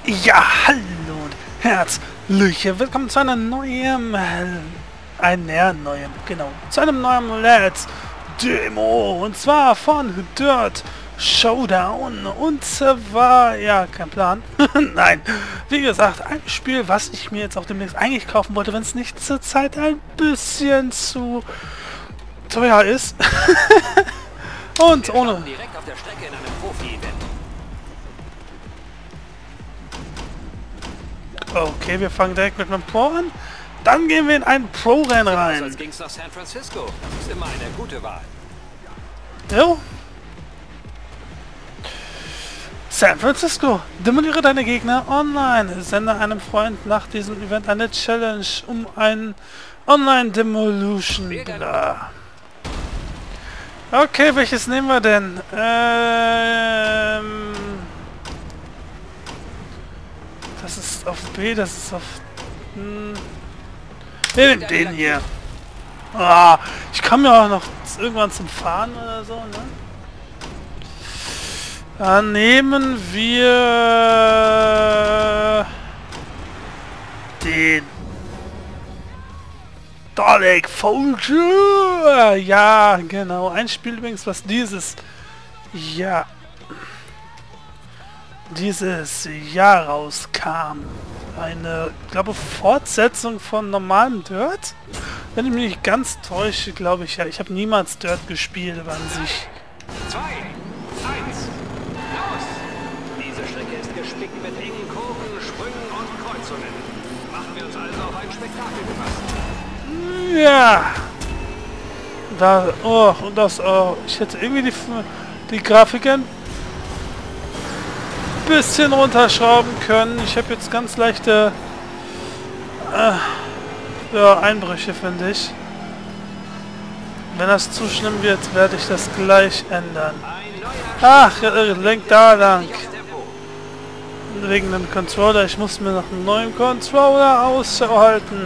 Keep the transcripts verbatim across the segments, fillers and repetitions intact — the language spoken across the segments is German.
Ja, hallo und herzlich willkommen zu einer neuen, ein näher neuen, genau, zu einem neuen Let's Demo und zwar von Dirt Showdown und zwar, ja, kein Plan, nein, wie gesagt, ein Spiel, was ich mir jetzt auch demnächst eigentlich kaufen wollte, wenn es nicht zurzeit ein bisschen zu teuer ist und Wir ohne... direkt auf der Strecke in einem Profi-Event. Okay, wir fangen direkt mit einem Pro an. Dann gehen wir in ein Pro-Rennen rein. Als ging's nach San Francisco. Das ist immer eine gute Wahl. Jo. San Francisco. Demoliere deine Gegner online. Sende einem Freund nach diesem Event eine Challenge um ein Online-Demolution. Bla. Okay, welches nehmen wir denn? Ähm... Das ist auf B, das ist auf... Hm, wir nehmen den hier. Ah, ich komme ja auch noch irgendwann zum Fahren oder so, ne? Dann nehmen wir... den... Dalek Folger! Ja, genau. Ein Spiel übrigens, was dieses... Ja... dieses Jahr rauskam. Eine, ich glaube, Fortsetzung von normalem Dirt. Wenn ich mich nicht ganz täusche, glaube ich ja. Ich habe niemals Dirt gespielt, aber an sich. Zwei, eins, los! Diese Strecke ist gespickt mit engen Kurven, Sprüngen und Kreuzungen. Machen wir uns also auf ein Spektakel gefasst. Ja. Da, oh, und das, oh, ich hätte irgendwie die, die Grafiken bisschen runterschrauben können. Ich habe jetzt ganz leichte äh, ja, Einbrüche, finde ich. Wenn das zu schlimm wird, werde ich das gleich ändern. Ach, äh, lenk da lang. Wegen dem Controller. Ich muss mir noch einen neuen Controller aushalten.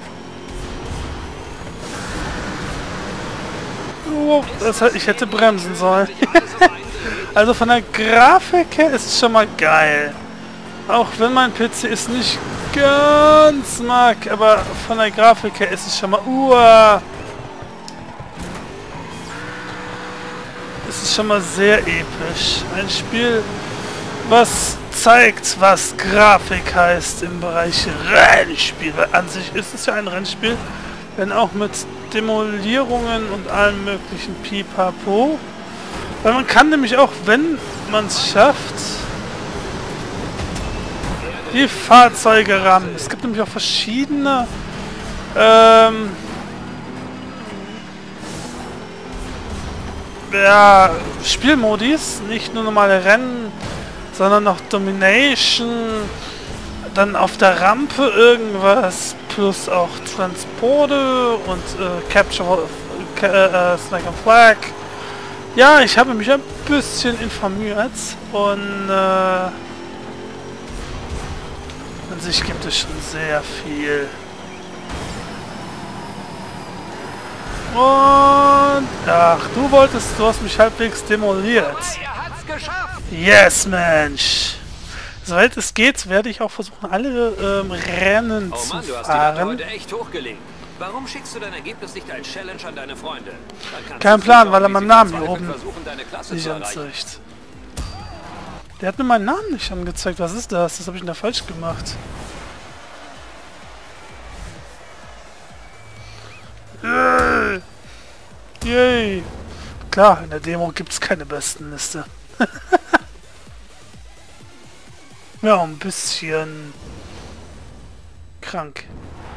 Oh, das, ich hätte bremsen sollen. Also von der Grafik her ist es schon mal geil. Auch wenn mein P C es nicht ganz mag, aber von der Grafik her ist es schon mal... Uah, es ist schon mal sehr episch. Ein Spiel, was zeigt, was Grafik heißt im Bereich Rennspiel. Weil an sich ist es ja ein Rennspiel, wenn auch mit Demolierungen und allem möglichen Pipapo. Weil man kann nämlich auch, wenn man es schafft, die Fahrzeuge rammen. Es gibt nämlich auch verschiedene ähm, ja, Spielmodis, nicht nur normale Rennen, sondern noch Domination, dann auf der Rampe irgendwas, plus auch Transporte und äh, Capture, äh, Snack and Flag. Ja, ich habe mich ein bisschen informiert und äh, an sich gibt es schon sehr viel. Und ach, du wolltest, du hast mich halbwegs demoliert. Yes, Mensch. Soweit es geht, werde ich auch versuchen, alle ähm, Rennen oh zu Mann, du hast fahren. die Wette heute echt hochgelegt. Warum schickst du dein Ergebnis nicht als Challenge an deine Freunde? Kein Plan, weil er meinen Namen hier oben nicht anzeigt. Der hat mir meinen Namen nicht angezeigt. Was ist das? Das habe ich denn da falsch gemacht. Yay! Yay! Klar, in der Demo gibt es keine Bestenliste. Ja, ein bisschen krank.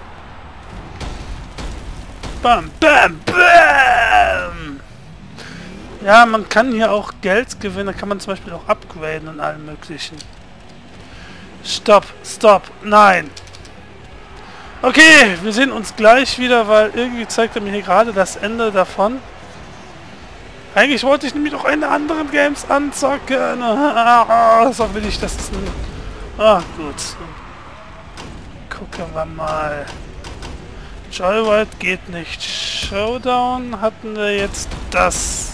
Bam, bam, bam! Ja, man kann hier auch Geld gewinnen, da kann man zum Beispiel auch upgraden und allem möglichen. Stopp, stopp, nein! Okay, wir sehen uns gleich wieder, weil irgendwie zeigt er mir hier gerade das Ende davon. Eigentlich wollte ich nämlich noch eine andere Games anzocken. So will ich, das ist ein... Ah, gut. Gucken wir mal. Joyride geht nicht. Showdown hatten wir jetzt das.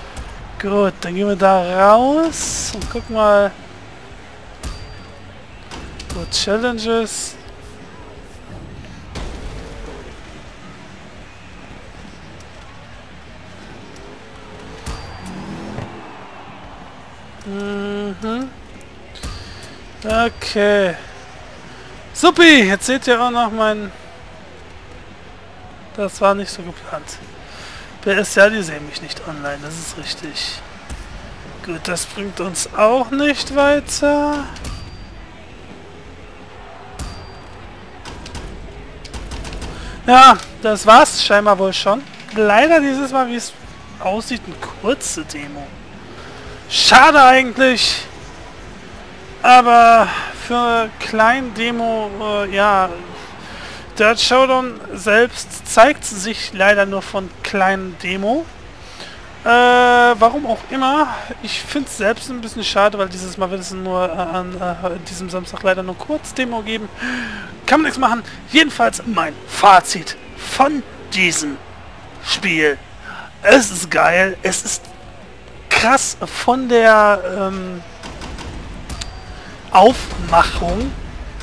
Gut, dann gehen wir da raus und gucken mal. So, Challenges. Mhm. Okay. Supi, jetzt seht ihr auch noch mein... Das war nicht so geplant. P S, ja, die sehen mich nicht online, das ist richtig. Gut, das bringt uns auch nicht weiter. Ja, das war's scheinbar wohl schon. Leider dieses Mal, wie es aussieht, eine kurze Demo. Schade eigentlich. Aber für kleine Demo, äh, ja, Dirt Showdown selbst zeigt sich leider nur von kleinen Demo. Äh, warum auch immer. Ich finde es selbst ein bisschen schade, weil dieses Mal wird es nur äh, an äh, diesem Samstag leider nur kurz Demo geben. Kann man nichts machen. Jedenfalls mein Fazit von diesem Spiel. Es ist geil. Es ist krass von der ähm, Aufmachung.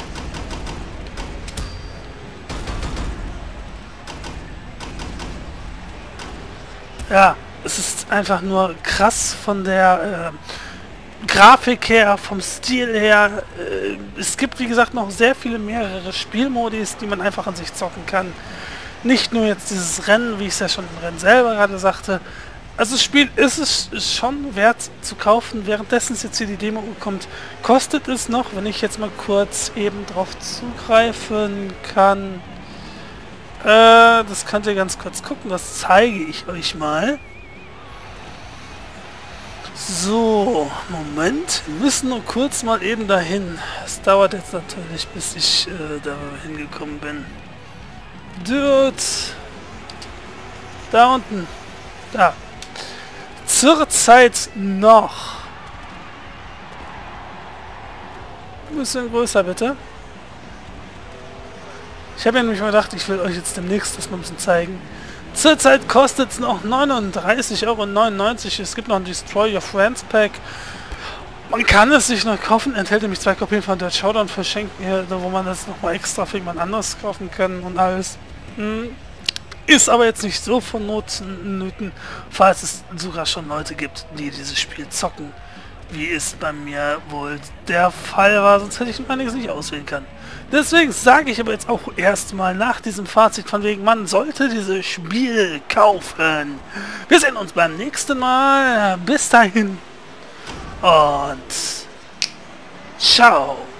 Ja. Es ist einfach nur krass von der äh, Grafik her, vom Stil her. Äh, es gibt, wie gesagt, noch sehr viele mehrere Spielmodis, die man einfach an sich zocken kann. Nicht nur jetzt dieses Rennen, wie ich es ja schon im Rennen selber gerade sagte. Also das Spiel ist es ist schon wert zu kaufen. Währenddessen es jetzt hier die Demo kommt, kostet es noch, wenn ich jetzt mal kurz eben drauf zugreifen kann. Äh, das könnt ihr ganz kurz gucken, das zeige ich euch mal. So, Moment. Wir müssen nur kurz mal eben dahin. Es dauert jetzt natürlich, bis ich äh, da hingekommen bin. Dort. Da unten. Da. Zurzeit noch. Ein bisschen größer, bitte. Ich habe ja nämlich mal gedacht, ich will euch jetzt demnächst das mal ein bisschen zeigen. Zurzeit kostet es noch neununddreißig Euro neunundneunzig. Es gibt noch ein Destroy Your Friends Pack. Man kann es sich noch kaufen. Enthält nämlich zwei Kopien von Dirt Showdown verschenken, hier, wo man das nochmal extra für jemand anderes kaufen kann und alles. Hm. Ist aber jetzt nicht so vonnöten, falls es sogar schon Leute gibt, die dieses Spiel zocken, wie es bei mir wohl der Fall war, sonst hätte ich einiges nicht auswählen können. Deswegen sage ich aber jetzt auch erstmal nach diesem Fazit von wegen, man sollte dieses Spiel kaufen. Wir sehen uns beim nächsten Mal. Bis dahin und ciao.